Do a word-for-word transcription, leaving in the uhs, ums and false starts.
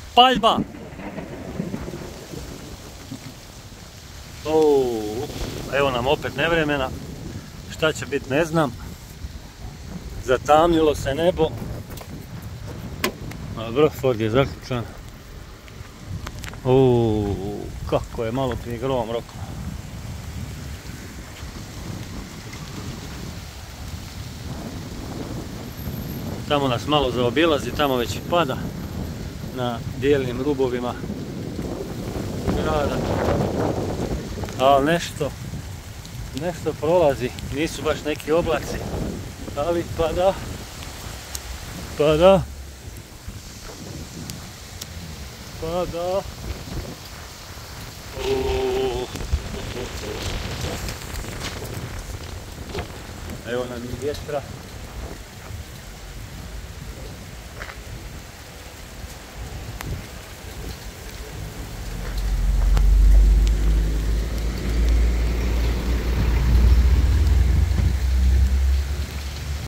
Paljba! Uuu, evo nam opet nevremena. Šta će biti ne znam. Zatamnilo se nebo. Dobro, Ford je zaključan. Uuu, kako je malo prije grom roknuo. Tamo nas malo zaobilazi, tamo već i pada na dijelnim rubovima grada. Ali nešto, nešto prolazi, nisu baš neki oblaci, ali pada, pada, pada. Uuu. Evo nam i vjetra.